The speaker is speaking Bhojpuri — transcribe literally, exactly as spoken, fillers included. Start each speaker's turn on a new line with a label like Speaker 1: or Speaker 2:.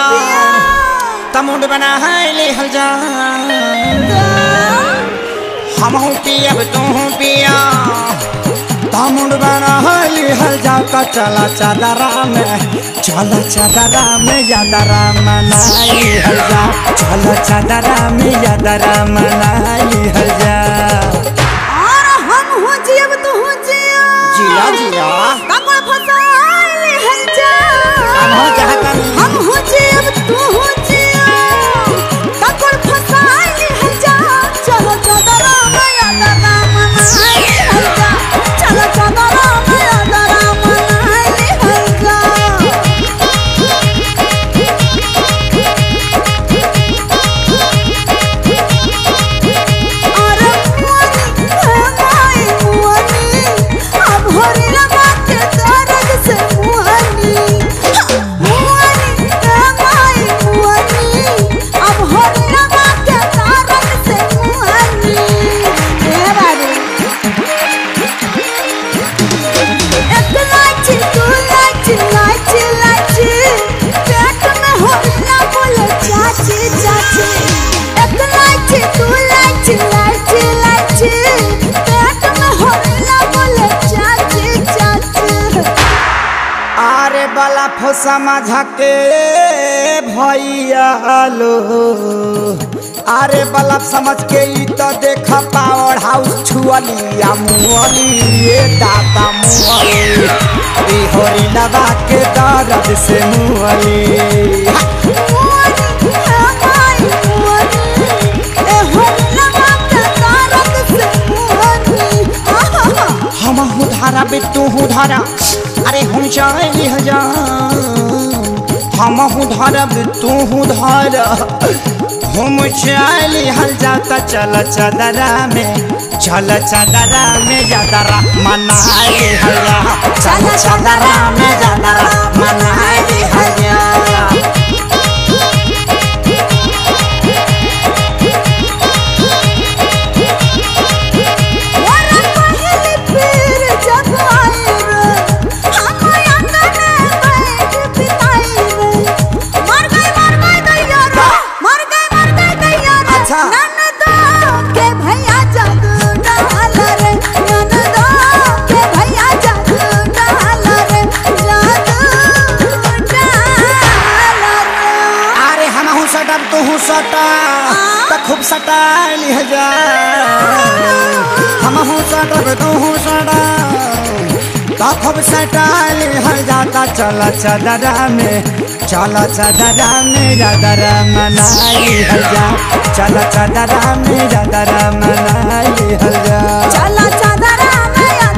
Speaker 1: तमुंड बना है ले हल जा हम हूँ पिया तू हूँ पिया तमुंड बना है ले हल जा का चला चादरा में चला चादरा में यादरा मनाई हल जा चला चादरा में यादरा मनाई हल जा
Speaker 2: और हम हूँ जियब तू हूँ जिया
Speaker 1: जिया जिया
Speaker 2: तमुंड फसाई हल जा
Speaker 1: हम हो जहाँ
Speaker 2: हम हूँ जियब तू हूँ जिया तमुंड फसाई हल जा चला चादरा में यादरा मनाई हल जा चला चादरा में यादरा मनाई हल जा
Speaker 1: वाला समझ के भैया लो अरे बल्ब समझ के ई तो देखा पावर हाउस छुअली मुअली ये दादा मुअली ई होरी लगा के दर्द से मुअली हम हूँ धारा बे तू हूँ धारा अरे हम चाहे हजा हम हूँ धारा बे तू हूँ धारा हम चाहे हल जाता चल चादरा में चल चादरा में यादरा मनाई हया चल चादरा में यादरा मनाई हया तू हूँ सटा तो खूब सटा लिह जा हम हूँ सटा तू हूँ सटा तो खूब सटा लिह जाता चला चादरा में चला चादरा में यादरा मनाई हल जा चला चादरा में यादरा मनाई हल जा
Speaker 2: चला चादरा में